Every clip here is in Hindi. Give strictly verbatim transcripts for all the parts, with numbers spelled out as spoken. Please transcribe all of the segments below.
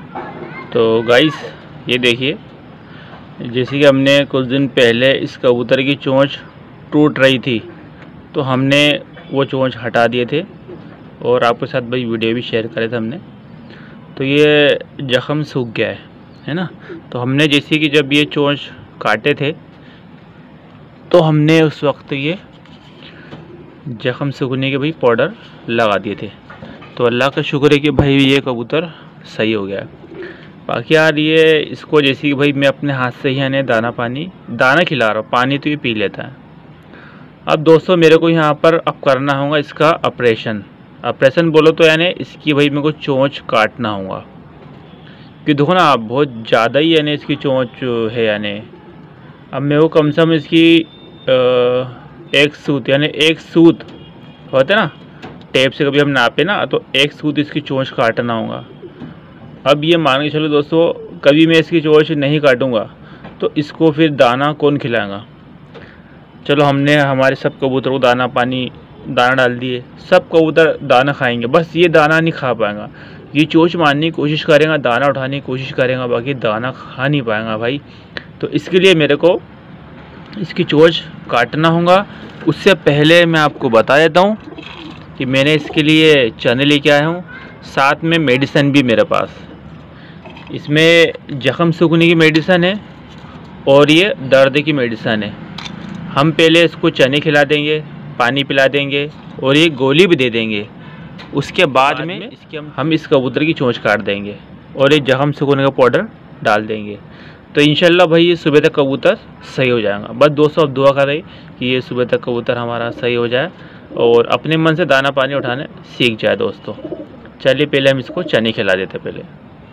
तो गाइस ये देखिए, जैसे कि हमने कुछ दिन पहले इस कबूतर की चोंच टूट रही थी तो हमने वो चोंच हटा दिए थे और आपके साथ भाई वीडियो भी शेयर करे थे हमने। तो ये जख्म सूख गया है है ना। तो हमने जैसे कि जब ये चोंच काटे थे तो हमने उस वक्त ये जख्म सूखने के भाई पाउडर लगा दिए थे। तो अल्लाह का शुक्र है कि भाई ये कबूतर सही हो गया है। बाकी यार ये इसको जैसे कि भाई मैं अपने हाथ से ही यानी दाना पानी दाना खिला रहा हूँ, पानी तो ये पी लेता है। अब दोस्तों मेरे को यहाँ पर अब करना होगा इसका ऑपरेशन। ऑपरेशन बोलो तो यानी इसकी भाई मेरे को चोंच काटना होगा, कि देखो ना आप बहुत ज़्यादा ही यानी इसकी चोंच है। यानी अब मेरे को कम से कम इसकी एक सूत यानी एक सूत होते ना टेप से कभी हम नापे ना, तो एक सूत इसकी चोंच काटना होगा। अब ये मान के चलो दोस्तों, कभी मैं इसकी चोंच नहीं काटूंगा तो इसको फिर दाना कौन खिलाएगा। चलो हमने हमारे सब कबूतर को दाना पानी दाना डाल दिए, सब कबूतर दाना खाएंगे, बस ये दाना नहीं खा पाएगा। ये चोंच मारने की कोशिश करेगा, दाना उठाने की कोशिश करेगा, बाकी दाना खा नहीं पाएगा भाई। तो इसके लिए मेरे को इसकी चोंच काटना होगा। उससे पहले मैं आपको बता देता हूँ कि मैंने इसके लिए चने लेके आया हूँ, साथ में मेडिसिन भी मेरे पास। इसमें जख्म सूखने की मेडिसिन है और ये दर्द की मेडिसिन है। हम पहले इसको चने खिला देंगे, पानी पिला देंगे और ये गोली भी दे देंगे। उसके बाद, बाद में, में इसके हम, हम इस कबूतर की चोंच काट देंगे और ये जख्म सूखने का पाउडर डाल देंगे। तो इंशाल्लाह भाई ये सुबह तक कबूतर सही हो जाएगा। बस दोस्तों अब दुआ करें कि ये सुबह तक कबूतर हमारा सही हो जाए और अपने मन से दाना पानी उठाने सीख जाए दोस्तों। चलिए पहले हम इसको चने खिला देते पहले।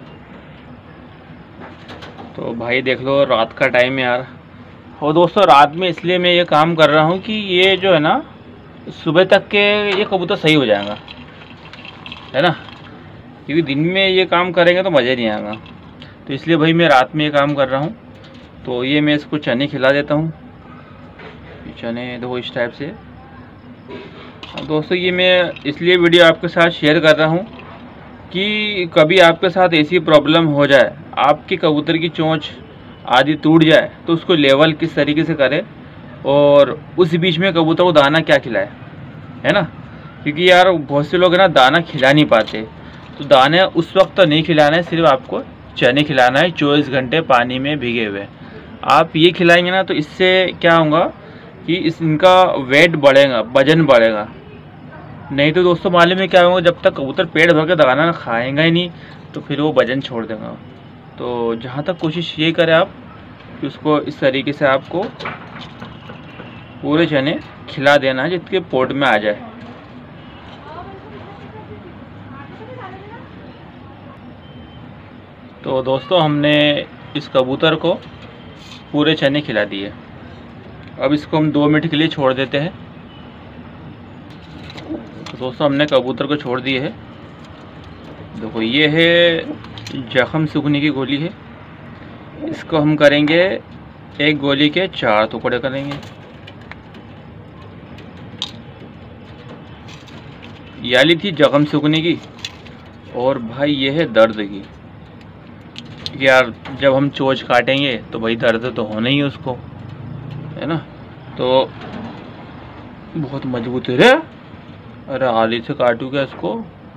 तो भाई देख लो रात का टाइम है यार, और दोस्तों रात में इसलिए मैं ये काम कर रहा हूँ कि ये जो है ना सुबह तक के ये कबूतर सही हो जाएगा, है ना। क्योंकि दिन में ये काम करेंगे तो मज़ा नहीं आएगा, तो इसलिए भाई मैं रात में ये काम कर रहा हूँ। तो ये मैं इसको चने खिला देता हूँ। चने देखो इस टाइप से। दोस्तों ये मैं इसलिए वीडियो आपके साथ शेयर कर रहा हूँ कि कभी आपके साथ ऐसी प्रॉब्लम हो जाए, आपके कबूतर की चोंच आदि टूट जाए, तो उसको लेवल किस तरीके से करें और उस बीच में कबूतर को दाना क्या खिलाए, है ना। क्योंकि यार बहुत से लोग है ना दाना खिला नहीं पाते। तो दाने उस वक्त तो नहीं खिलाना है, सिर्फ आपको चने खिलाना है चौबीस घंटे पानी में भीगे हुए। आप ये खिलाएंगे ना तो इससे क्या होगा कि इस इनका वेट बढ़ेगा, वजन बढ़ेगा। नहीं तो दोस्तों मालूम है क्या होगा, जब तक कबूतर पेट भर के दाना खाएंगा ही नहीं तो फिर वो वजन छोड़ देगा। तो जहाँ तक कोशिश ये करें आप कि उसको इस तरीके से आपको पूरे चने खिला देना है जिसके पोट में आ जाए। तो दोस्तों हमने इस कबूतर को पूरे चने खिला दिए। अब इसको हम दो मिनट के लिए छोड़ देते हैं। तो दोस्तों हमने कबूतर को छोड़ दिए है। देखो ये है जख्म सूखने की गोली है। इसको हम करेंगे एक गोली के चार टुकड़े करेंगे। याली थी जख्म सूखने की, और भाई ये है दर्द की। यार जब हम चोंच काटेंगे तो भाई दर्द तो होना ही है उसको, है ना। तो बहुत मजबूत है रे। अरे आली से काटू क्या इसको।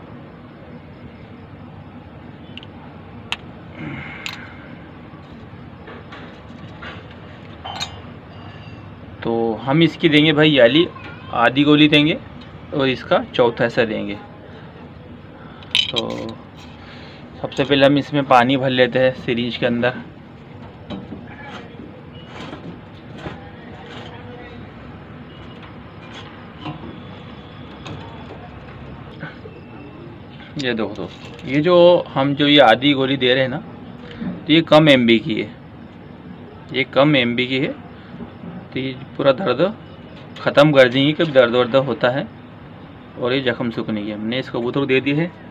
तो हम इसकी देंगे भाई याली आधी गोली देंगे और इसका चौथा हिस्सा देंगे। तो सबसे पहले हम इसमें पानी भर लेते हैं सिरिंज के अंदर। ये देखो दोस्तों, ये जो हम जो ये आधी गोली दे रहे हैं ना, तो ये कम एमबी की है, ये कम एमबी की है। तो ये पूरा दर्द ख़त्म कर देंगे कब दर्द वर्द होता है। और ये जख्म सूखने की हमने इस कबूतर को दे दी है।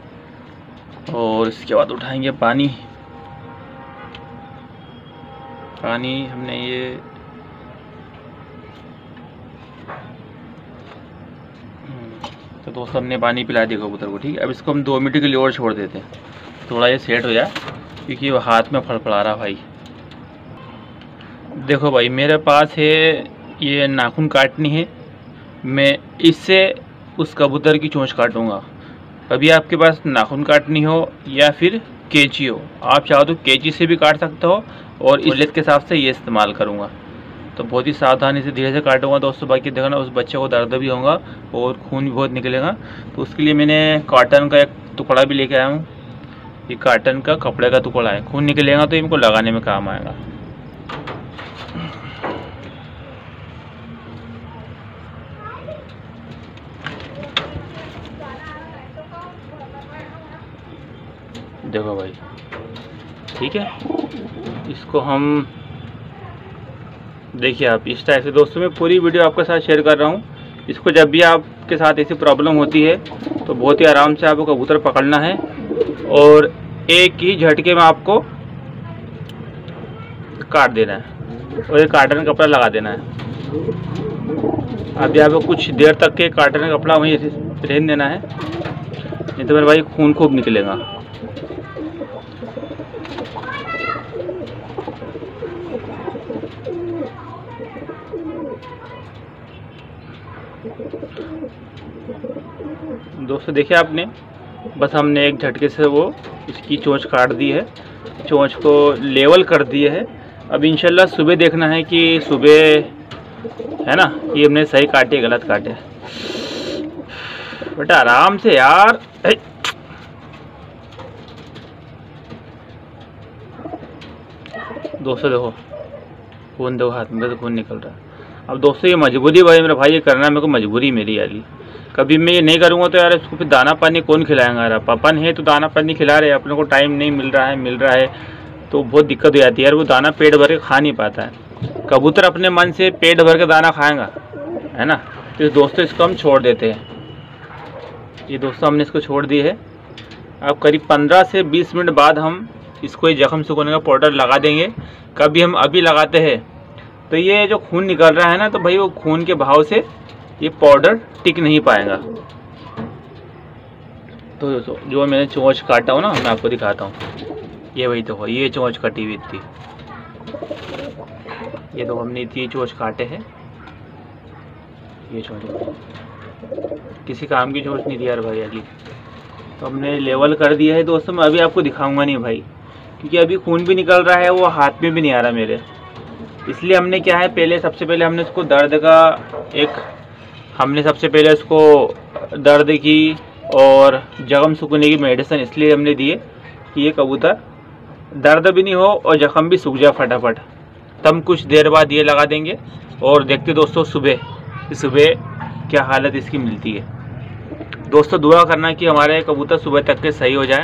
और इसके बाद उठाएंगे पानी। पानी हमने ये तो दोस्तों हमने पानी पिला दिया कबूतर को, ठीक है। अब इसको हम दो मिनट के लिए और छोड़ देते हैं। थोड़ा ये सेट हो जाए, क्योंकि वो हाथ में फड़फड़ा रहा भाई। देखो भाई, मेरे पास है ये नाखून काटनी है, मैं इससे उस कबूतर की चोंच काटूंगा। कभी आपके पास नाखून काटनी हो या फिर कैंची हो, आप चाहो तो कैंची से भी काट सकते हो, और इस के हिसाब से ये इस्तेमाल करूँगा। तो बहुत ही सावधानी से धीरे से काटूंगा दोस्तों। बाकी देखना, उस बच्चे को दर्द भी होगा और खून भी बहुत निकलेगा। तो उसके लिए मैंने कॉटन का एक टुकड़ा भी लेके आया हूँ। ये कॉटन का कपड़े का टुकड़ा है, खून निकलेगा तो इनको लगाने में काम आएगा। देखो भाई, ठीक है, इसको हम देखिए आप इस टाइप से। दोस्तों मैं पूरी वीडियो आपके साथ शेयर कर रहा हूँ। इसको जब भी आपके साथ ऐसी प्रॉब्लम होती है तो बहुत ही आराम से आपको कबूतर पकड़ना है और एक ही झटके में आपको काट देना है और एक कॉटन का कपड़ा लगा देना है। अभी आपको कुछ देर तक के कॉटन का कपड़ा वहीं रहने देना है, नहीं तो मेरे भाई खून खूब निकलेगा। दोस्तों देखिए आपने, बस हमने एक झटके से वो इसकी चोंच काट दी है, चोंच को लेवल कर दिया है। अब इंशाल्लाह सुबह देखना है कि सुबह है ना कि हमने सही काटे गलत काटे। बेटा आराम से यार। दोस्तों देखो खून, देखो हाथ में तो खून निकल रहा है। अब दोस्तों ये मजबूरी भाई, मेरा भाई ये करना मेरे को मजबूरी मेरी यारी। कभी मैं ये नहीं करूँगा तो यार इसको फिर दाना पानी कौन खिलाएगा यार। अपन है तो दाना पानी खिला रहे हैं, अपने को टाइम नहीं मिल रहा है, मिल रहा है तो बहुत दिक्कत हो जाती है यार। वो दाना पेट भर के खा नहीं पाता है। कबूतर अपने मन से पेट भर के दाना खाएगा, है ना। तो दोस्तों इसको हम छोड़ देते हैं। ये दोस्तों हमने इसको छोड़ दी है। अब करीब पंद्रह से बीस मिनट बाद हम इसको ये जख्म सुखाने का पाउडर लगा देंगे। कभी हम अभी लगाते हैं तो ये जो खून निकल रहा है ना, तो भाई वो खून के भाव से ये पाउडर टिक नहीं पाएगा। तो दोस्तों जो मैंने चोंच काटा हूँ ना, मैं आपको दिखाता हूँ। ये वही तो है, ये चोंच कटी हुई थी। ये तो हमने इतनी चोंच काटे हैं। ये चोंच किसी काम की चोंच नहीं थी यार भाई अभी। तो हमने लेवल कर दिया है दोस्तों। मैं अभी आपको दिखाऊंगा नहीं भाई, क्योंकि अभी खून भी निकल रहा है, वो हाथ में भी नहीं आ रहा मेरे। इसलिए हमने क्या है, पहले सबसे पहले हमने इसको दर्द का एक हमने सबसे पहले इसको दर्द की और जख्म सूखने की मेडिसिन इसलिए हमने दिए कि ये कबूतर दर्द भी नहीं हो और जख्म भी सूख जाए फटाफट। तब कुछ देर बाद ये लगा देंगे और देखते दोस्तों सुबह सुबह क्या हालत इसकी मिलती है। दोस्तों दुआ करना कि हमारे कबूतर सुबह तक के सही हो जाए।